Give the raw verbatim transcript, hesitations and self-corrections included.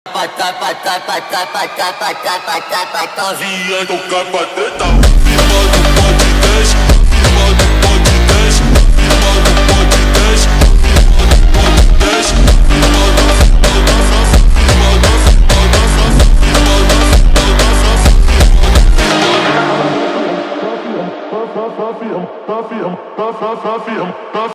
Novinha do capateta, firma do podcast, firma do podcast, firma do podcast, firma do podcast, firma do